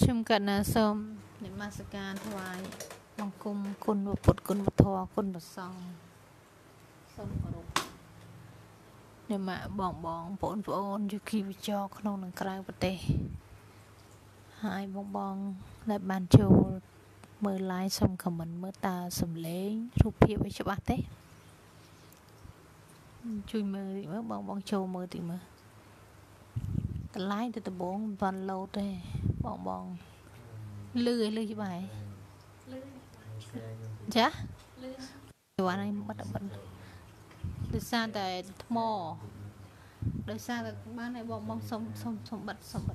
ខ្ញុំកណ្ណាសូមនមស្ការថ្វាយបង្គំគុណពុទ្ធគុណវធគុណប្រសងសូមគោរពអ្នកម៉ាក់បងបងប្អូនយុគីវិចរក្នុងនិងក្រៅប្រទេសហើយបងដែលបានចូលមើល live សូម comment មើលតើសំឡេងរូបភាពឲ្យច្បាស់ទេជួយមើលមើលបងចូលមើលតិចមើលតម្លៃទៅដំបងមិនបានលោតទេបងលឺឲ្យលឺច្បាស់លឺចាលឺយល់ហ្នឹងបាត់ដោយសារតែថ្មដោយសារតែបានឲ្យបងសុំបិទ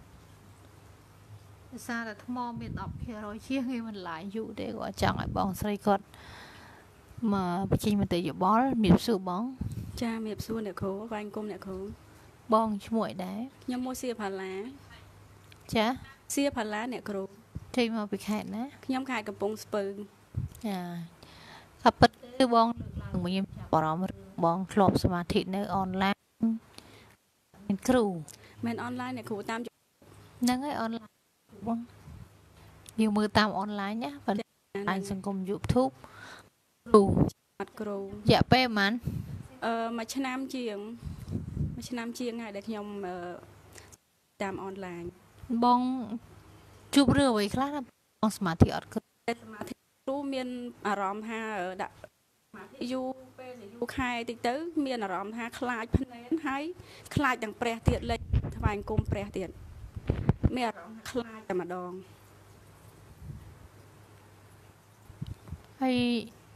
ដោយសារតែថ្មមាន 10% ជាងគេមិនឡាយយូរទេគាត់ចង់ឲ្យបងស្រីគាត់មកបញ្ចេញមតិយោបល់មានសួរបងចាមានសួរអ្នកគ្រូវាញ់គុំអ្នកគ្រូបងឈ្មោះអីដែរខ្ញុំមួយសៀផាឡាចាសៀផាឡាអ្នកគ្រូចេញមកពីខេត្តណាខ្ញុំខេត្តកំពង់ស្ពឺចាក៏ពិតគឺបងលើកឡើងមកខ្ញុំចាប់អារម្មណ៍បងធ្លាប់សមាធិនៅអនឡាញមានគ្រូមិនអនឡាញអ្នកគ្រូតាមហ្នឹងហើយអនឡាញបងយើងមើលតាមអនឡាញណាបណ្ដាញសង្គម YouTube គ្រូអត់គ្រូរយៈពេលប៉ុន្មានមួយឆ្នាំជាងហើយដែលខ្ញុំតាមអនឡាញបងជួបរឿងអ្វីខ្លះបងសមាធិអត់គិតសមាធិគ្រូមានអារម្មណ៍ថាដាក់សមាធិយូរពេលយូរខែតិចទៅមានអារម្មណ៍ថាខ្លាចភ្នែនហើយខ្លាចទាំងព្រះទៀតលេចថ្វាយគុំព្រះទៀតមានអារម្មណ៍ខ្លាចតែម្ដងហើយ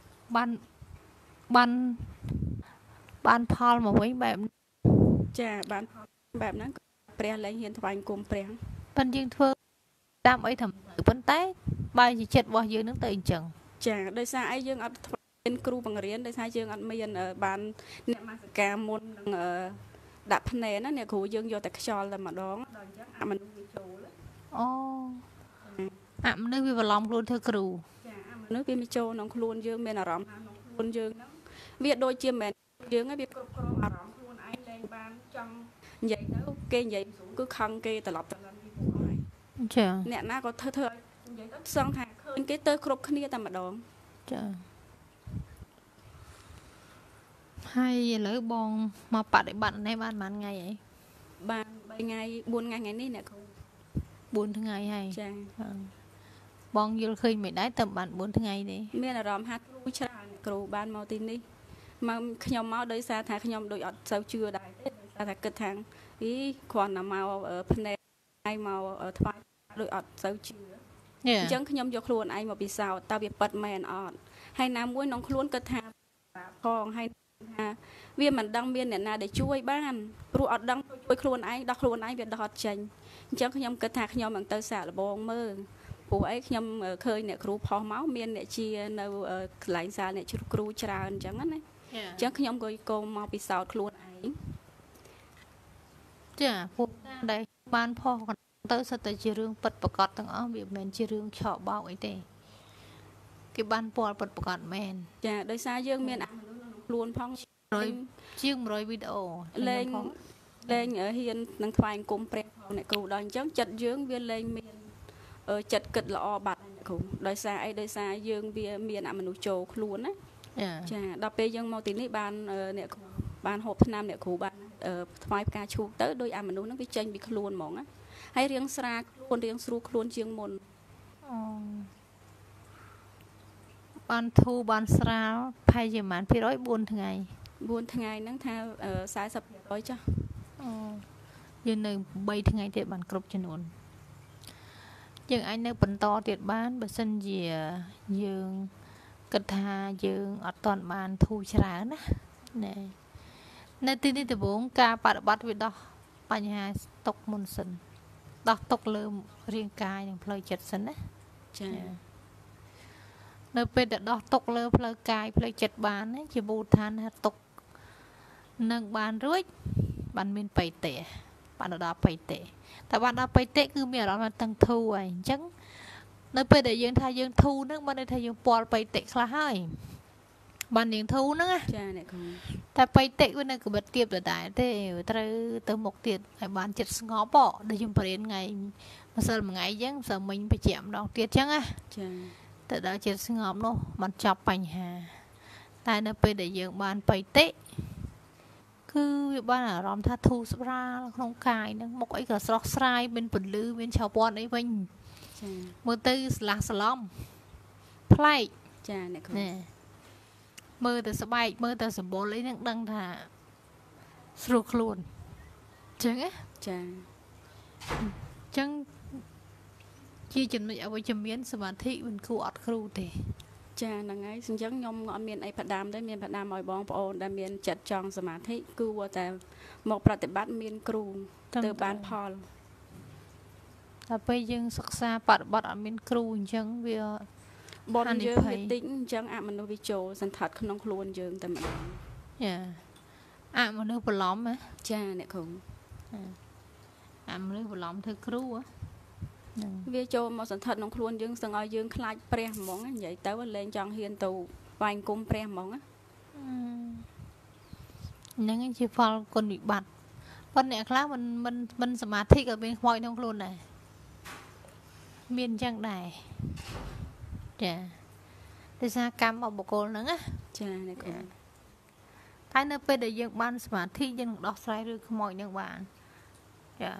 បានផលមកវិញបែបចាបានផលបែបហ្នឹងព្រះលែងហ៊ានថ្វាយគុំព្រះប៉ិនយើងធ្វើតាមអីធ្វើប៉ុន្តែបើជាចិត្តរបស់យើងនឹងទៅអញ្ចឹងចាដោយសារអីយើងអត់មានគ្រូបង្រៀនដោយសារយើងអត់មានបានអ្នកមាសការមុននឹងដាក់ភ្នែនណាអ្នកគ្រូយើងយកតែខ្យល់តែម្ដងដល់អញ្ចឹងអមនុស្សវាចូលអូអមនុស្សវាបន្លំខ្លួនធ្វើគ្រូចាអមនុស្សវាមិនចូលក្នុងខ្លួនយើងមានអារម្មណ៍ថាក្នុងខ្លួនយើងហ្នឹងវាដូចជាមិនយើងហ្នឹងវាគ្រប់គ្រងអារម្មណ៍ខ្លួនឯងលែងបានចង់និយាយទៅគេនិយាយគឺខឹងគេត្រឡប់ទៅឡើងពីពួកឯងចាអ្នកណាក៏ធ្វើឲ្យនិយាយទៅសង្ឃថាឃើញគេទៅគ្រប់គ្នាតែម្ដងចាហើយឥឡូវបងមកបដិបត្តិនេះបានប៉ុន្មានថ្ងៃអីបាន3ថ្ងៃ4ថ្ងៃនេះអ្នកគ្រូ 4ថ្ងៃហើយចាបងយល់ឃើញមិនដែរតែបាន4ថ្ងៃទេមានអារម្មណ៍ថាគ្រូច្រើនអ្នកគ្រូបានមកទីនេះមកខ្ញុំមកដោយសារថាខ្ញុំដូចអត់សូវជឿដែរទេដោយសារថាគិតថាគ្រាន់តែមកភ្នែកឯងមកថ្វាយដូចអត់សូវជឿអញ្ចឹងខ្ញុំយកខ្លួនឯងមកពិសោធន៍តើវាពិតមែនអត់ហើយណាមួយក្នុងខ្លួនគិតថាផងហើយថាវាមិនដឹងមានអ្នកណាដែលជួយបានព្រោះអត់ដឹងជួយខ្លួនឯងដោះខ្លួនឯងវាដោះអត់ចេញអញ្ចឹងខ្ញុំគិតថាខ្ញុំនឹងទៅសាកល្បងមើលព្រោះអីខ្ញុំឃើញអ្នកគ្រូផុសមកមានអ្នកជានៅកន្លែងសាលអ្នកគ្រូច្រើនអញ្ចឹងណាអញ្ចឹងខ្ញុំក៏កុំមកពិសោធន៍ខ្លួនឯងចាពួកដែលបានផុសទៅសិតតែជារឿងពិតប្រកបទាំងអស់វាមិនមែនជារឿងឆក់បោកអីទេគេបានពាល់ពិតប្រកបមែនចាដោយសារយើងមានអាមនុស្សក្នុងខ្លួនផងជាង100វីដេអូលេងហ៊ាននឹងថ្វាយអង្គមព្រះអ្នកគ្រូដល់អញ្ចឹងចិត្តយើងវាលែងមានចិត្តគិតល្អបាត់អ្នកគ្រូដោយសារអីដោយសារយើងវាមានអាមនុស្សចូលខ្លួនណាចាដល់ពេលយើងមកទីនេះបានអ្នកគ្រូបានហូបថ្នាំអ្នកគ្រូបានថ្វាយផ្កាឈូកទៅដោយអាមនុស្សហ្នឹងវាចេញពីខ្លួនហ្មងណាហើយរៀងស្រាខ្លួនរៀងស្រួលខ្លួនជាងមុនបានធូរបានស្រាលប្រហែលជាប៉ុន្មាន%4ថ្ងៃ 4ថ្ងៃហ្នឹងថា40%ចាស់យើងនៅ3ថ្ងៃទៀតបានគ្រប់ចំនួនយើងអាចនៅបន្តទៀតបានបើសិនជាយើងគិតថាយើងអត់ទាន់បានធូរច្រើនណានៅទីនេះដំបូងការបប្រតិបត្តិវាដោះបញ្ហាຕົកមុនសិនដោះຕົកលើរាងកាយនិងផ្លូវចិត្តសិនណាចានៅពេលដែលដោះຕົកលើផ្លូវកាយផ្លូវចិត្តបានជាមូលដ្ឋានថាຕົកនឹងបានរួចបានមានបៃតេបានដល់បៃតេតែបានដល់បៃតេគឺមានអារម្មណ៍ថាតឹងធូរហើយអញ្ចឹងនៅពេលដែលយើងថាយើងធូរនឹងបានន័យថាយើងពាល់បៃតេខ្លះហើយ ban niềng thu nữa á cha nè con ta bay tệ với này cứ bật tiếp rồi tại thế tới một tiệt phải ban chết ngó bỏ để chúng phải ngày mà sao mà ngày chứ sao mình phải chạm đó tiệt chăng á cha tới đó chết ngó nóมันจับปัญหาแต่ในไปได้ยังบ้านไปเตะคือบ้านรอมท่าทูสปราขนมกายนั่งมกไอ้ก็สลอกสไลเป็นปุ่นลือเป็นชาวปอนไอ้วิ่ง cha มือตื้อสลักสล้อมพลาย cha nè con เนี่ยมือแต่สบายมือแต่สมบูรณ์เลยนั่งดังท่าสรุปครูนจังอะ cha จังchia chừng này ở chừng miếnสมาธิมันคืออัดครูเตะចាហ្នឹងហើយអញ្ចឹងខ្ញុំអត់មានអីផ្ដាំទេមានផ្ដាំឲ្យបងប្អូនដែលមានចិត្តចង់សមាធិគឺតែមកប្រតិបត្តិមានគ្រូទៅបានផលតែពេលយើងសិក្សាបប្រតិបត្តិអត់មានគ្រូអញ្ចឹងវាបនយើងវាតិចអញ្ចឹងអមនុស្សវាចូលសន្តាត់ក្នុងខ្លួនយើងតែម្ដងចាអមនុស្សបន្លំហ៎ចាអ្នកគ្រូអមនុស្សបន្លំធ្វើគ្រូហ៎វាចូលមកសន្តាត់ក្នុងខ្លួនយើងសឹងឲ្យយើងខ្លាចព្រះហ្មងនិយាយទៅលេងចង់ហ៊ានទៅវាយគុំព្រះហ្មងហ្នឹងជាផលគុណវិបត្តិប៉ុន្តែអ្នកខ្លះមិនសមាធិក៏មានខ្មោចក្នុងខ្លួនដែរមានអញ្ចឹងដែរចាដោយសារកម្មរបស់បុគ្គលហ្នឹងណាចាអ្នកគ្រូតែនៅពេលដែលយើងបានសមាធិយើងនឹងដោះស្រាយឬខ្មោចនឹងបានចា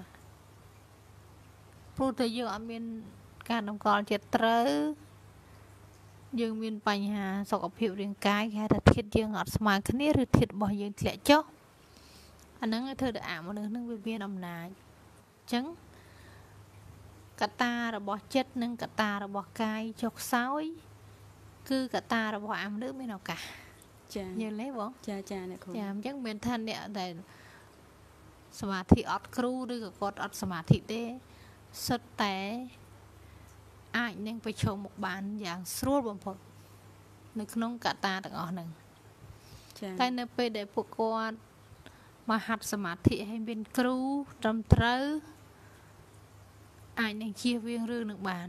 ព្រោះតែយើងអត់មានការតម្កល់ចិត្តត្រូវយើងមានបញ្ហាសុខភាពរាងកាយគេហៅថាធាតុយើងអត់ស្មើគ្នាឬធាតុរបស់យើងធ្លាក់ចុះអាហ្នឹងធ្វើឲ្យអាមនុស្សហ្នឹងវាមានអំណាចអញ្ចឹងកត្តារបស់ចិត្តនិងកត្តារបស់កាយចុះខ្សោយគឺកត្តារបស់អាមនុស្សមានឱកាសចាយល់ទេបងចាចាអ្នកគ្រូចាអញ្ចឹងមានថាអ្នកដែលសមាធិអត់គ្រូឬក៏គាត់អត់សមាធិទេសិតតែអាចនឹងប្រឈមមុខបានយ៉ាងស្រួលបំផុតនៅក្នុងកត្តាទាំងអស់ហ្នឹងចាតែនៅពេលដែលពួកគាត់មកហាត់សមាធិឲ្យមានគ្រូត្រឹមត្រូវអាចនឹងជៀសវាងរឿងនឹងបាន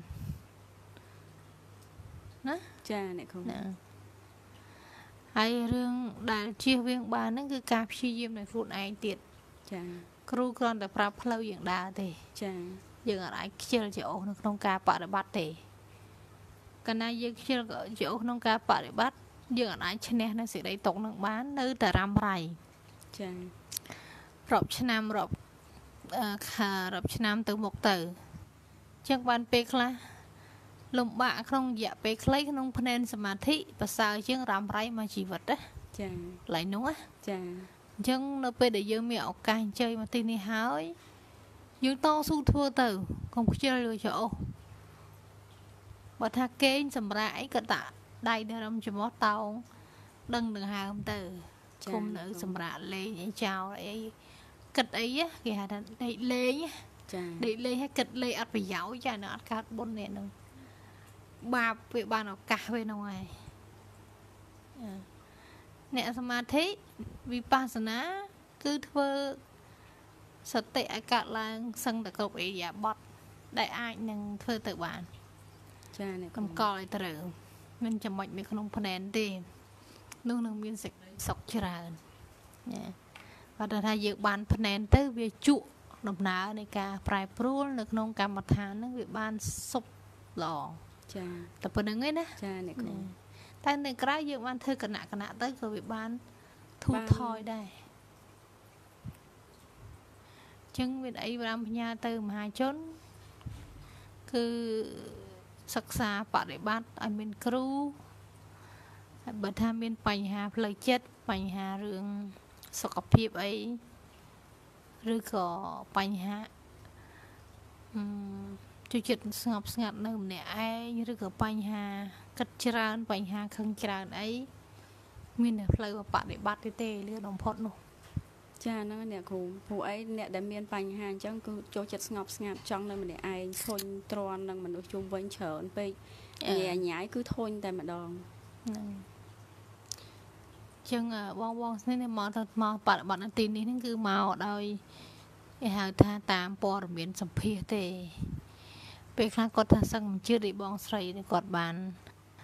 ណាចាអ្នកគ្រូណាហើយរឿងដែលជៀសវាងបានហ្នឹងគឺការព្យាយាមដោយខ្លួនឯងទៀតចាគ្រូគ្រាន់តែប្រាប់ផ្លូវយើងដើរទេចាយើងអាចខ្ជិលជាអូសនៅក្នុងការបប្រតិបត្តិទេកាលណាយើងខ្ជិលជាអូសក្នុងការបប្រតិបត្តិយើងអាចឈ្នះនៅសេចក្តីទុកនឹងបាននៅតែរ៉ាំរ៉ៃចារាប់ឆ្នាំរាប់ឆ្នាំទៅមុខទៅចឹងបានពេលខ្លះលំបាកក្នុងរយៈពេលខ្លីក្នុងភ្នែនសមាធិប្រសើរជាងរ៉ាំរ៉ៃមកជីវិតណាចាកន្លែងនោះណាចាអញ្ចឹងនៅពេលដែលយើងមានឱកាសអញ្ជើញមកទីនេះហើយយើងតស៊ូធ្វើទៅកុំខ្ជិលលើចោបើថាគេងសម្រាប់អីក៏ដាក់ដៃនៅរំច្រមុះតោងដឹងនឹងហើមទៅគុំនៅសម្រាប់លេងអីចោលអីគិតអីគេហៅថាដេកលេងចាដេកលេងឲ្យគិតលេងអត់ប្រយោជន៍ចានៅអត់កើតបុណ្យនេះនឹងបាបវាបានឱកាសវានោះហើយអ្នកសមាធិវិបស្សនាគឺធ្វើសតិឲ្យកើតឡើងសឹងតែគ្រប់អេរិយាបថដែលអាចនឹងធ្វើទៅបានចាអ្នកគ្រូកម្កល់ឲ្យត្រូវមិនចំណុចនៅក្នុងភ្នែនទេនោះនឹងមានសេចក្តីសុខច្រើនណាបើថាយើងបានភ្នែនទៅវាជក់ដំណើរនៃការប្រែប្រួលនៅក្នុងកម្មដ្ឋានហ្នឹងវាបានសុបល្អចាតែប៉ុណ្្នឹងឯណាចាអ្នកគ្រូតែនៅក្រៅយើងបានធ្វើគណៈទៅក៏វាបានធូរថយដែរចឹងមានអីបានផ្ញើទៅមហាជនគឺសិក្សាបប្រតិបត្តិឲ្យមានគ្រូហើយបើថាមានបញ្ហាផ្លូវចិត្តបញ្ហារឿងសុខភាពអីឬក៏បញ្ហាជួយចិត្តស្ងប់ស្ងាត់នៅម្នាក់ឯងឬក៏បញ្ហាគិតច្រើនបញ្ហាខឹងច្រើនអីមានតែផ្លូវបប្រតិបត្តិទេលឿនបំផុតនោះចាហ្នឹងអ្នកគ្រូព្រោះអីអ្នកដែលមានបញ្ហាអញ្ចឹងគឺចូលចិត្តស្ងប់ស្ងាត់ចង់នៅម្នាក់ឯងធុញទ្រាន់នឹងមនុស្សជុំវិញច្រើនពេកញ៉ាយគឺធុញតែម្ដងហ្នឹងចឹងបងស្នេះមកទៅមកបប្រតិបត្តិនៅទីនេះហ្នឹងគឺមកដោយគេហៅថាតាមព័ត៌មានសម្ភាសទេពេលខ្លះគាត់ថាសឹងមិនជឿដូចបងស្រីគាត់បាន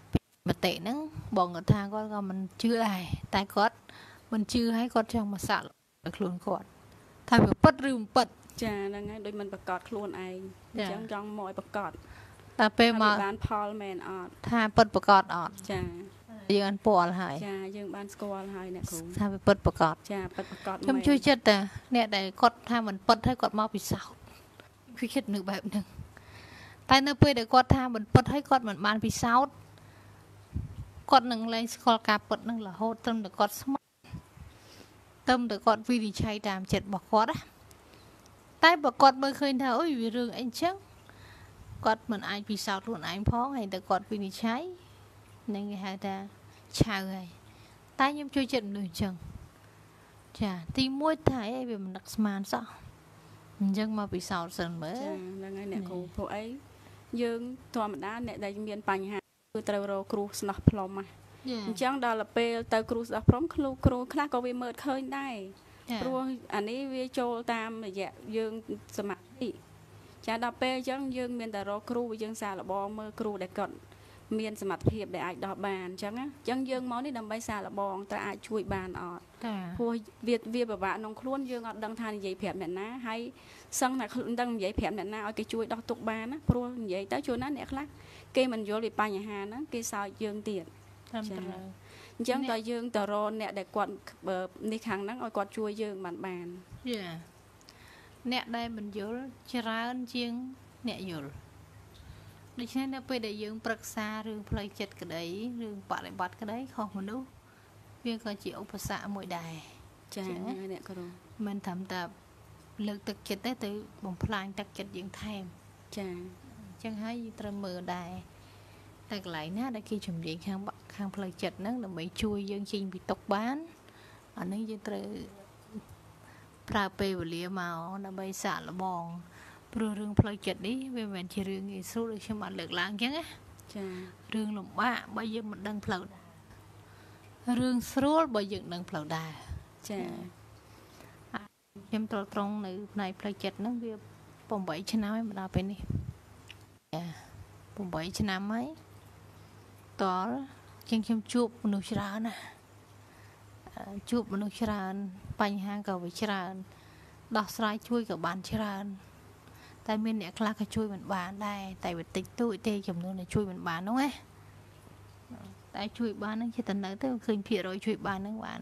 mà tệ nắng bọn người ta có mình chưa ai tai cót mình chưa hay cót trong mà sạ luôn cót thay vì bật rừng bật ចាហ្នឹងហើយដូចមិនប្រកាសខ្លួនឯងអញ្ចឹងចង់មកឲ្យប្រកាស ta pe ថាវា mà បានផលមែនអត់ tha bật bật cọt ọt ចា dương ăn bò hay ចាយើងបានស្គាល់ហើយអ្នកគ្រូ tha bị bật bật cọt ចាពិតប្រកាសមែខ្ញុំនជួយចិត្តតែអ្នកដែលគាត់ថាមិនពិតហើយគាត់មកពិសោធន៍ខ្ញុំគិតនៅបែបហ្នឹងតែនៅពេលដែលគាត់ថាមិនពិតហើយគាត់មិនបានពិសោធន៍គាត់នឹងលែងស្គាល់ការពិតហ្នឹងរហូតត្រឹមតែគាត់ស្មោះត្រឹមតែគាត់វិនិច្ឆ័យតាមចិត្តរបស់គាត់ណាតែបើគាត់មើលឃើញថាអុយវារឿងអីអញ្ចឹងគាត់មិនអាចពិសោធន៍ខ្លួនឯងផងហើយតែគាត់វិនិច្ឆ័យនឹងគេហៅថាឆៅហើយតែខ្ញុំជួយចិត្តមនុស្សអញ្ចឹងចាទី1ថាអីវាមិនដឹកស្មានសោះអញ្ចឹងមកពិសោធន៍សិនមើលចាហ្នឹងហើយអ្នកគ្រូព្រោះអីយើងធម្មតាអ្នកដែលមានបញ្ហាគឺត្រូវរកគ្រូស្នោះផ្លុំហ្នឹងអញ្ចឹងដល់ពេលទៅគ្រូស្នោះផ្លុំគ្រូខ្លះក៏វាមើលឃើញដែរព្រោះអានេះវាចូលតាមរយៈយើងសមាធិចាដល់ពេលអញ្ចឹងយើងមានតែរកគ្រូយើងសាកល្បងមើលគ្រូដែលគាត់មានសមត្ថភាពដែលអាចដោះបានអញ្ចឹងណាអញ្ចឹងយើងមកនេះដើម្បីសាកល្បងតើអាចជួយបានអត់ ព្រោះវាពិបាកក្នុងខ្លួនយើងអត់ដឹងថានិយាយប្រាប់អ្នកណាហើយសឹងតែខ្លួនដឹងនិយាយប្រាប់អ្នកណាឲ្យគេជួយដោះទុកបានណាព្រោះនិយាយទៅជួនណាអ្នកខ្លះគេមិនយល់ពីបញ្ហាហ្នឹងគេសើចយើងទៀតតាមត្រូវអញ្ចឹងតើយើងទៅរកអ្នកដែលគាត់នេះខាងហ្នឹងឲ្យគាត់ជួយយើងបានយ៉ាអ្នកដែលមិនយល់ច្រើនជាងអ្នកយល់ដូច្នេះនៅពេលដែលយើងប្រឹក្សារឿងផ្លូវចិត្តក្តីរឿងបរិបត្តិក្តីខុសមនុស្សវាក៏ជាឧបសគ្គមួយដែរចាអ្នកគ្រូមិនត្រឹមតែលើកទឹកចិត្តទេទៅបំផ្លាញទឹកចិត្តយើងថែមចាអញ្ចឹងហើយយើងត្រូវមើលដែរតែកន្លែងណាដែលគេជំនាញខាងផ្លូវចិត្តហ្នឹងដើម្បីជួយយើងចេញពីទុក្ខបានអានេះយើងត្រូវប្រើពេលវេលាមកដើម្បីសាកល្បងព្រោះរឿងផ្លូវចិត្តនេះវាមិនមែនជារឿងងាយស្រួលដូចខ្ញុំបានលើកឡើងអញ្ចឹងណាចារឿងលំបាកបើយើងមិនដឹងផ្លូវរឿងស្រួលបើយើងដឹងផ្លូវដែរចាខ្ញុំត្រង់នៅផ្នែកផ្លូវចិត្តហ្នឹងវា8ឆ្នាំហើយមកដល់ពេលនេះចា8ឆ្នាំហើយតលជាងខ្ញុំជួបមនុស្សច្រើនណាជួបមនុស្សច្រើនបញ្ហាក៏វាច្រើនដោះស្រាយជួយក៏បានច្រើនតែមានអ្នកខ្លះក៏ជួយមិនបានដែរតែវាតិចតួចទេចំនួនដែលជួយមិនបានហ្នឹងណាតែជួយបានហ្នឹងជាតំណែងទៅឃើញភាគរយជួយបានហ្នឹងបាន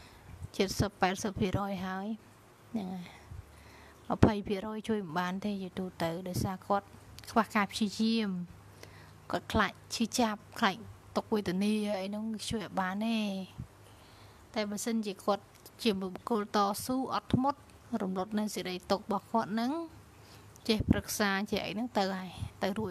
70-80% ហើយហ្នឹងហើយ20% ជួយមិនបានទេយទូទៅដោយសារគាត់ខ្វះការព្យាយាមគាត់ខ្លាចឈឺចាប់ខ្លាចទុកវេទនាអីហ្នឹងជួយអត់បានទេតែបើសិនជាគាត់ជាបុគ្គលតស៊ូអត់ធ្មត់រំលត់នៅសេរីទុករបស់គាត់ហ្នឹងចេះប្រឹក្សាចេះអីហ្នឹងទៅហើយទៅរួច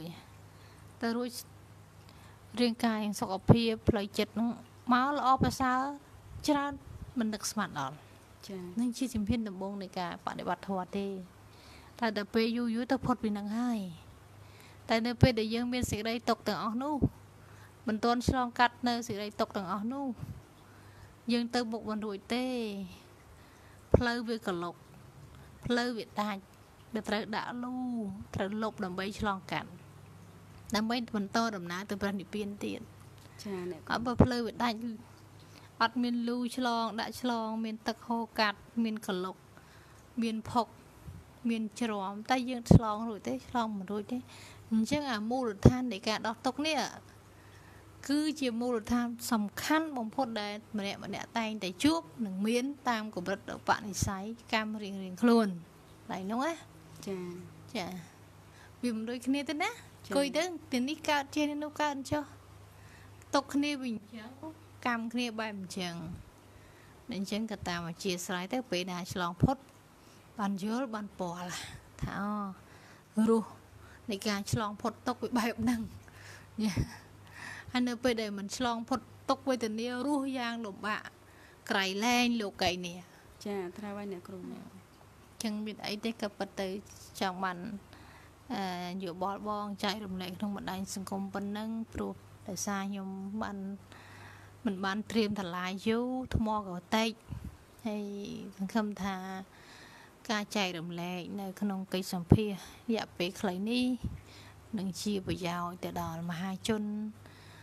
រាងកាយសុខភាពផ្លូវចិត្តហ្នឹងមកល្អប្រសើរច្រើនមិននឹកស្មានដល់ចានឹងជាជំហានដំបូងនៃការបដិបត្តិធម៌ទេតែដល់ពេលយូរទៅផុតពីនឹងហើយតែនៅពេលដែលយើងមានសេចក្តីទុកទាំងអស់នោះមិនទាន់ឆ្លងកាត់នៅសេចក្តីទុកទាំងអស់នោះយើងទៅមុខមិនរួចទេផ្លូវវាក្លុកផ្លូវវាដាច់វាត្រូវដាក់លូត្រូវលុបដើម្បីឆ្លងកាត់ដើម្បីបន្តដំណើរទៅព្រះនិព្វានទៀតចាអ្នកក៏បើផ្លូវវាដាច់អត់មានលូឆ្លងដាក់ឆ្លងមានទឹកហូរកាត់មានក្លុកមានផុកមានជ្រាំតែយើងឆ្លងរួចទេឆ្លងមិនរួចទេអញ្ចឹងអាមូលដ្ឋាននៃការដោះទុក្ខនេះគឺជាមូលដ្ឋានសំខាន់បំផុតដែលម្នាក់តែងតែជួបនឹងមានតាមកម្រិតបនិស្ស័យកម្មរៀងខ្លួនតែនោះណាចាចាវាមិនដូចគ្នាទេណាគួយទៅទីនេះកើតជានេះនោះកើតចុះទុកគ្នាវិញអញ្ចឹងកម្មគ្នាបែបអញ្ចឹងអញ្ចឹងក៏តាមអធិស្ឋានទៅពេលណាឆ្លងផុតបានយល់បានពណ៌ថារស់នៃការឆ្លងផុតទុកវាបែបហ្នឹងហើយនៅពេលដែលមិនឆ្លងផុតទុកវេទនារស់យ៉ាងលំបាកក្រៃលែងលោកីនេះចាត្រូវហើយអ្នកគ្រូចឹងមានអីទេក៏ប៉ុន្តែចង់បានយោបល់បងចែករំលែកក្នុងបណ្ដាញសង្គមប៉ុណ្ណឹងព្រោះដោយសារខ្ញុំមិនបានត្រៀមតម្លាយយូរថ្មក៏តិចហើយសង្ឃឹមថាការចែករំលែកនៅក្នុងកិច្ចសម្ភាសន៍រយៈពេលខ្លីនេះនឹងជាប្រយោជន៍ទៅដល់មហាជន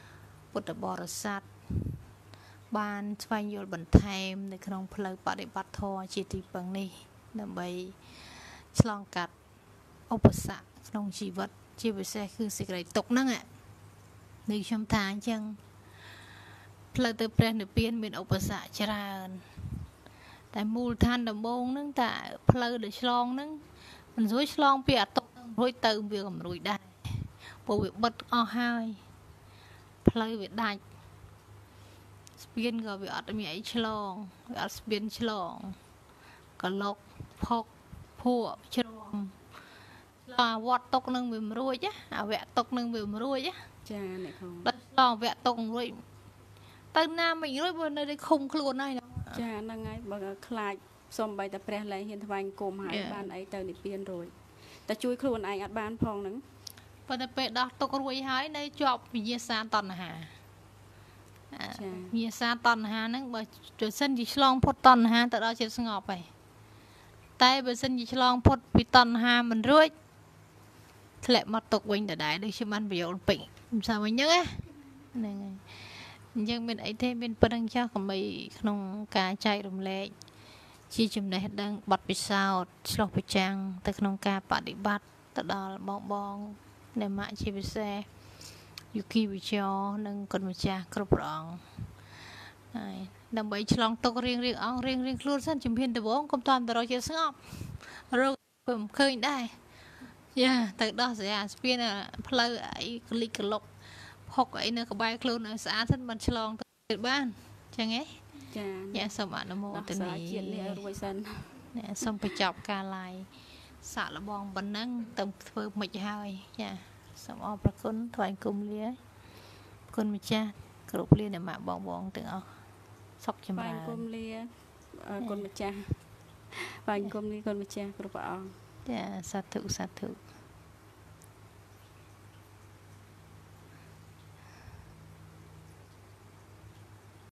ពុទ្ធបរិស័ទបានស្វែងយល់បន្ថែមនៅក្នុងផ្លូវបដិបត្តិធម៌ជាទីពឹងនេះដើម្បីឆ្លងកាត់ឧបសគ្គក្នុងជីវិតជាពិសេសគឺសេចក្តីទុក្ខហ្នឹងនៅខ្ញុំថាអញ្ចឹងផ្លូវទៅព្រះនិព្វានមានឧបសគ្គច្រើនតែមូលដ្ឋានដំបូងហ្នឹងតែផ្លូវដែលឆ្លងហ្នឹងមិនស្រួយឆ្លងពីអាទុករួចទៅវាក៏មិនរួចដែរព្រោះវាបិទអស់ហើយផ្លូវវាដាច់ស្ពានក៏វាអត់មានអីឆ្លងវាអត់ស្ពានឆ្លងកឡុកផុកភក់ជ្រំអាវត្តទុកនឹងវាមិនរួចណាអាវៈទុកនឹងវាមិនរួចណាចាអ្នកគ្រូដល់ឆ្លងវៈទុករួចទៅណាមិនរួចបើនៅតែឃុំខ្លួនហើយចាហ្នឹងហើយបើខ្លាចសំបីតែព្រះលែងហ៊ានថ្វាយគុំហើយបានអីទៅនិព្វានរួចតែជួយខ្លួនឯងអត់បានផងហ្នឹងប៉ុន្តែពេលដោះទុករួចហើយនៅជាប់វិញ្ញាសាតណ្ហាវិញ្ញាសាតណ្ហាហ្នឹងបើចុះសិនជាឆ្លងផុតតណ្ហាទៅដល់ចិត្តស្ងប់ហើយតែបើសិនជាឆ្លងផុតពីតណ្ហាមិនរួចធ្លាក់មកទុកវិញដដែលដូចជាបានប្រយោលពេកមិនsaoវិញហ្នឹងហើយអញ្ចឹងមានអីទេមានប៉ុណ្្នឹងចាស់កុំបីក្នុងការចែករំលែកជាចំណេះដឹងបទពិសោធន៍ឆ្លុះប្រចាំងទៅក្នុងការបដិបត្តិទៅដល់បងអ្នកម៉ាក់ជាពិសេសយុគីវិចរនិងគុណម្ចាស់គ្រប់ព្រះអង្គហើយដើម្បីឆ្លងទុករៀងអង្គរៀងខ្លួនសិនជំហានដំបូងកុំតាន់ទៅរកជាស្ងប់រកមិនឃើញដែរយ៉ាទៅដោះស្រាយស្ពានផ្លូវអីក្លិចក្លុកផុកអីនៅក្បែរខ្លួនឲ្យស្អាតសិនបានឆ្លងទៅបានអញ្ចឹងហ៎ចាយ៉ាសូមអនុមោទនាជាតិនេះឲ្យរួចសិនសូមបញ្ចប់ការ live សាក់លបងប៉ុណ្ណឹងទៅធ្វើមិនហើយចាសូមអរព្រគុណថ្វាយគុំលាគុណម្ចាស់គ្រប់លាអ្នកម៉ាក់បងទាំងអស់សុខចម្រើនថ្វាយគុំលាគុណម្ចាស់ថ្វាយគុំលាគុណម្ចាស់គ្រប់ព្រះអង្គចាសាធុ